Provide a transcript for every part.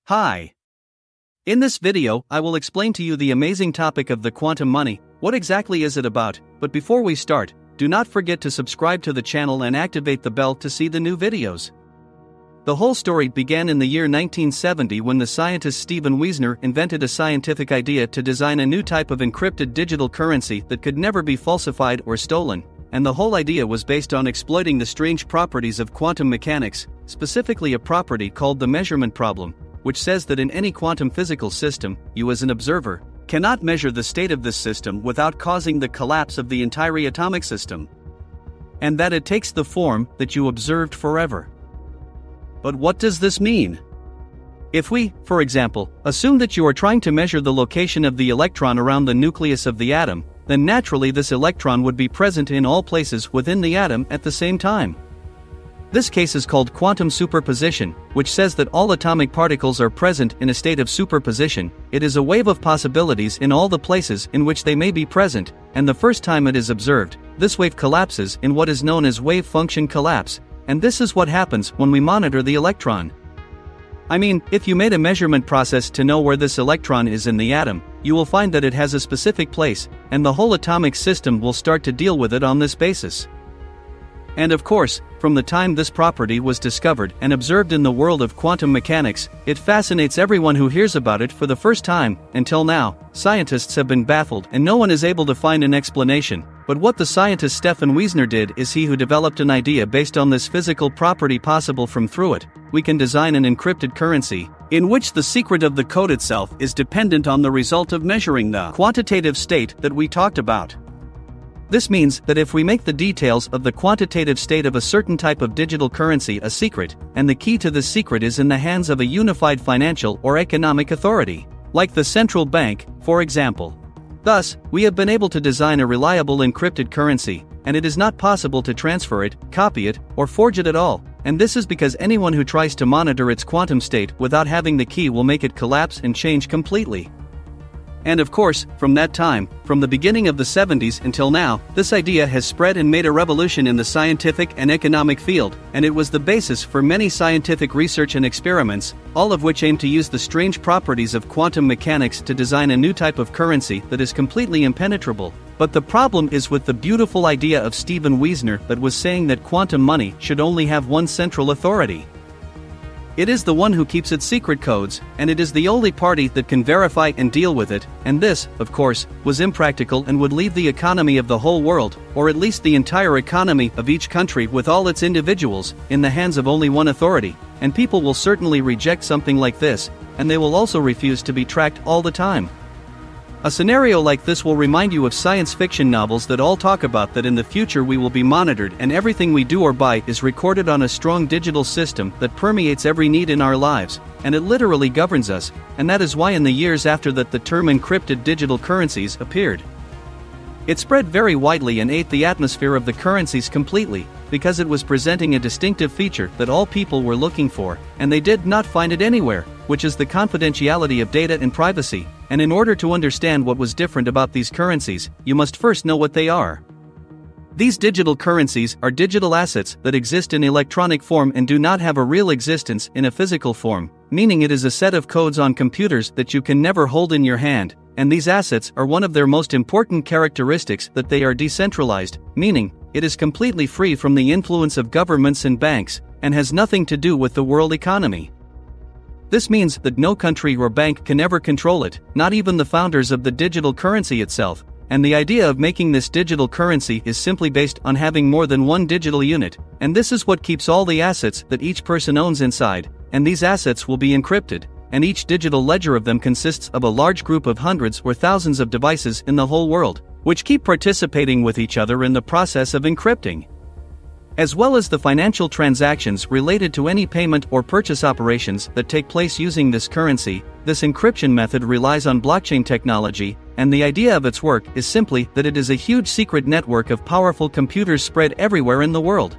Hi. In this video, I will explain to you the amazing topic of the quantum money. What exactly is it about? But before we start, do not forget to subscribe to the channel and activate the bell to see the new videos. The whole story began in the year 1970 when the scientist Stephen Wiesner invented a scientific idea to design a new type of encrypted digital currency that could never be falsified or stolen. And the whole idea was based on exploiting the strange properties of quantum mechanics, specifically a property called the measurement problem, which says that in any quantum physical system, you as an observer cannot measure the state of this system without causing the collapse of the entire atomic system. And that it takes the form that you observed forever. But what does this mean? If we, for example, assume that you are trying to measure the location of the electron around the nucleus of the atom, then naturally this electron would be present in all places within the atom at the same time. This case is called quantum superposition, which says that all atomic particles are present in a state of superposition. It is a wave of possibilities in all the places in which they may be present, and the first time it is observed, this wave collapses in what is known as wave function collapse, and this is what happens when we monitor the electron. I mean, if you made a measurement process to know where this electron is in the atom, you will find that it has a specific place, and the whole atomic system will start to deal with it on this basis. And of course, from the time this property was discovered and observed in the world of quantum mechanics, it fascinates everyone who hears about it for the first time. Until now, scientists have been baffled and no one is able to find an explanation. But what the scientist Stephen Wiesner did is he who developed an idea based on this physical property possible from through it, we can design an encrypted currency, in which the secret of the code itself is dependent on the result of measuring the quantitative state that we talked about. This means that if we make the details of the quantitative state of a certain type of digital currency a secret, and the key to this secret is in the hands of a unified financial or economic authority, like the central bank, for example. Thus, we have been able to design a reliable encrypted currency, and it is not possible to transfer it, copy it, or forge it at all, and this is because anyone who tries to monitor its quantum state without having the key will make it collapse and change completely. And of course, from that time, from the beginning of the 70s until now, this idea has spread and made a revolution in the scientific and economic field, and it was the basis for many scientific research and experiments, all of which aim to use the strange properties of quantum mechanics to design a new type of currency that is completely impenetrable. But the problem is with the beautiful idea of Stephen Wiesner that was saying that quantum money should only have one central authority. It is the one who keeps its secret codes, and it is the only party that can verify and deal with it, and this, of course, was impractical and would leave the economy of the whole world, or at least the entire economy of each country with all its individuals, in the hands of only one authority, and people will certainly reject something like this, and they will also refuse to be tracked all the time. A scenario like this will remind you of science fiction novels that all talk about that in the future we will be monitored and everything we do or buy is recorded on a strong digital system that permeates every need in our lives, and it literally governs us, and that is why in the years after that the term encrypted digital currencies appeared. It spread very widely and ate the atmosphere of the currencies completely, because it was presenting a distinctive feature that all people were looking for, and they did not find it anywhere, which is the confidentiality of data and privacy. And in order to understand what was different about these currencies, you must first know what they are. These digital currencies are digital assets that exist in electronic form and do not have a real existence in a physical form, meaning it is a set of codes on computers that you can never hold in your hand, and these assets are one of their most important characteristics that they are decentralized, meaning it is completely free from the influence of governments and banks, and has nothing to do with the world economy. This means that no country or bank can ever control it, not even the founders of the digital currency itself, and the idea of making this digital currency is simply based on having more than one digital unit, and this is what keeps all the assets that each person owns inside, and these assets will be encrypted, and each digital ledger of them consists of a large group of hundreds or thousands of devices in the whole world, which keep participating with each other in the process of encrypting. As well as the financial transactions related to any payment or purchase operations that take place using this currency, this encryption method relies on blockchain technology, and the idea of its work is simply that it is a huge secret network of powerful computers spread everywhere in the world.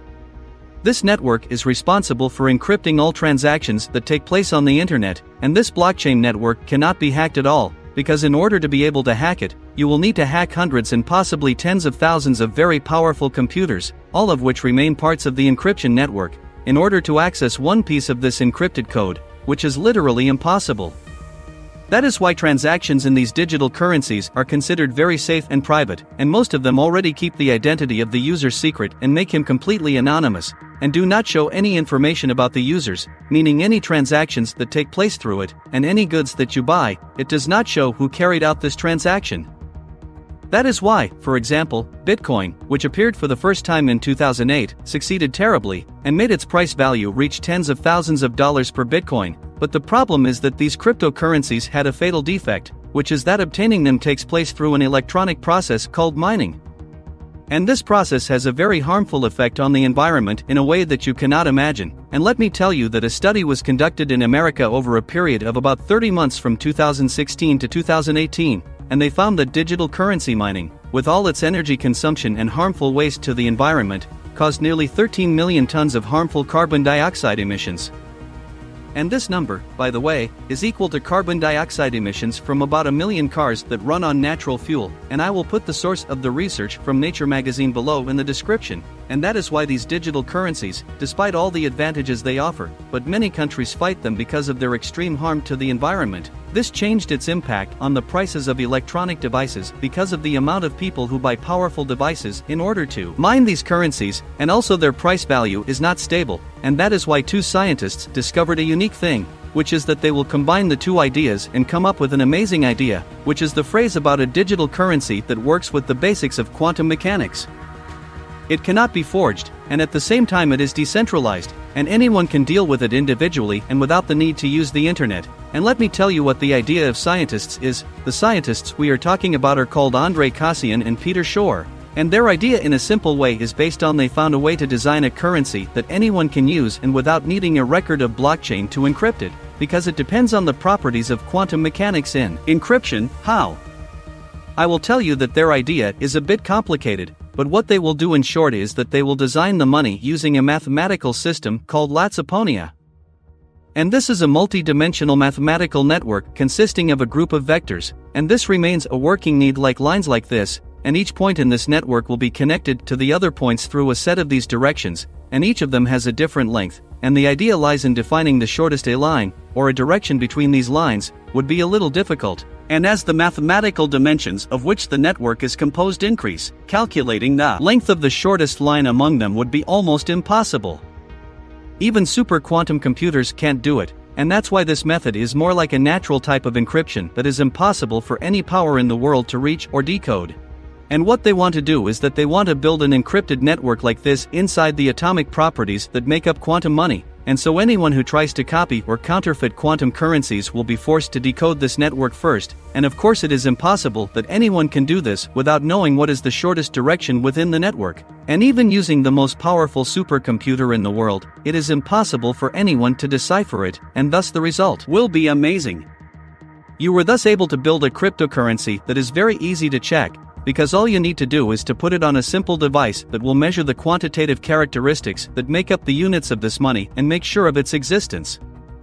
This network is responsible for encrypting all transactions that take place on the internet, and this blockchain network cannot be hacked at all, because in order to be able to hack it, you will need to hack hundreds and possibly tens of thousands of very powerful computers, all of which remain parts of the encryption network, in order to access one piece of this encrypted code, which is literally impossible. That is why transactions in these digital currencies are considered very safe and private, and most of them already keep the identity of the user secret and make him completely anonymous, and do not show any information about the users, meaning any transactions that take place through it, and any goods that you buy, it does not show who carried out this transaction. That is why, for example, Bitcoin, which appeared for the first time in 2008, succeeded terribly, and made its price value reach tens of thousands of dollars per Bitcoin. But the problem is that these cryptocurrencies had a fatal defect, which is that obtaining them takes place through an electronic process called mining. And this process has a very harmful effect on the environment in a way that you cannot imagine. And let me tell you that a study was conducted in America over a period of about 30 months from 2016 to 2018, and they found that digital currency mining, with all its energy consumption and harmful waste to the environment, caused nearly 13 million tons of harmful carbon dioxide emissions. And this number, by the way, is equal to carbon dioxide emissions from about 1 million cars that run on natural fuel, and I will put the source of the research from Nature magazine below in the description. And that is why these digital currencies, despite all the advantages they offer, but many countries fight them because of their extreme harm to the environment. This changed its impact on the prices of electronic devices because of the amount of people who buy powerful devices in order to mine these currencies, and also their price value is not stable, and that is why two scientists discovered a unique thing, which is that they will combine the two ideas and come up with an amazing idea, which is the phrase about a digital currency that works with the basics of quantum mechanics. It cannot be forged, and at the same time it is decentralized, and anyone can deal with it individually and without the need to use the internet. And let me tell you what the idea of scientists is. The scientists we are talking about are called Andrei Kasian and Peter Shor. And their idea in a simple way is based on they found a way to design a currency that anyone can use and without needing a record of blockchain to encrypt it, because it depends on the properties of quantum mechanics in encryption. How? I will tell you that their idea is a bit complicated, but what they will do in short is that they will design the money using a mathematical system called Latsaponia. And this is a multi-dimensional mathematical network consisting of a group of vectors, and this remains a working need like lines like this, and each point in this network will be connected to the other points through a set of these directions, and each of them has a different length, and the idea lies in defining the shortest a line, or a direction between these lines, would be a little difficult. And as the mathematical dimensions of which the network is composed increase, calculating the length of the shortest line among them would be almost impossible. Even super quantum computers can't do it, and that's why this method is more like a natural type of encryption that is impossible for any power in the world to reach or decode. And what they want to do is that they want to build an encrypted network like this inside the atomic properties that make up quantum money, and so anyone who tries to copy or counterfeit quantum currencies will be forced to decode this network first, and of course it is impossible that anyone can do this without knowing what is the shortest direction within the network. And even using the most powerful supercomputer in the world, it is impossible for anyone to decipher it, and thus the result will be amazing. You were thus able to build a cryptocurrency that is very easy to check, because all you need to do is to put it on a simple device that will measure the quantitative characteristics that make up the units of this money and make sure of its existence.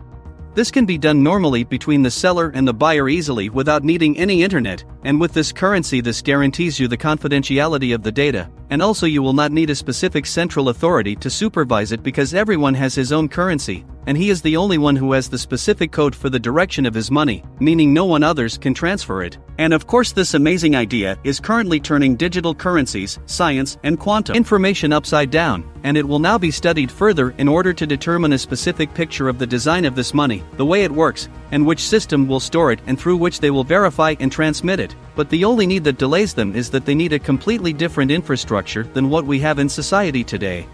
This can be done normally between the seller and the buyer easily without needing any internet, and with this currency this guarantees you the confidentiality of the data, and also you will not need a specific central authority to supervise it because everyone has his own currency, and he is the only one who has the specific code for the direction of his money, meaning no one others can transfer it. And of course this amazing idea is currently turning digital currencies, science, and quantum information upside down, and it will now be studied further in order to determine a specific picture of the design of this money, the way it works, and which system will store it and through which they will verify and transmit it. But the only need that delays them is that they need a completely different infrastructure than what we have in society today.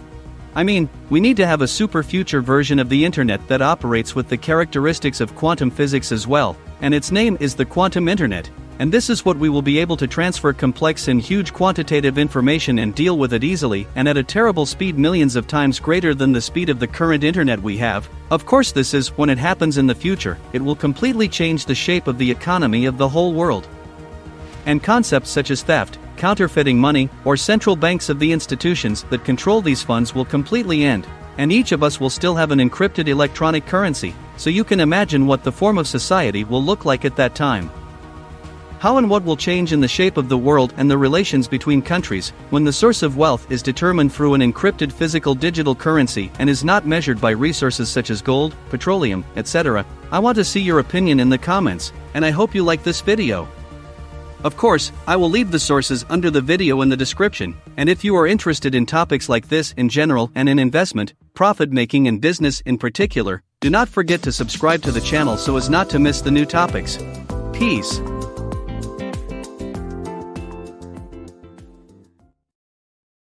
I mean, we need to have a super future version of the internet that operates with the characteristics of quantum physics as well, and its name is the quantum internet. And this is what we will be able to transfer complex and huge quantitative information and deal with it easily and at a terrible speed millions of times greater than the speed of the current internet we have. Of course this is, when it happens in the future, it will completely change the shape of the economy of the whole world. And concepts such as theft, counterfeiting money, or central banks of the institutions that control these funds will completely end, and each of us will still have an encrypted electronic currency, so you can imagine what the form of society will look like at that time. How and what will change in the shape of the world and the relations between countries when the source of wealth is determined through an encrypted physical digital currency and is not measured by resources such as gold, petroleum, etc.? I want to see your opinion in the comments, and I hope you like this video. Of course, I will leave the sources under the video in the description, and if you are interested in topics like this in general and in investment, profit making and business in particular, do not forget to subscribe to the channel so as not to miss the new topics. Peace.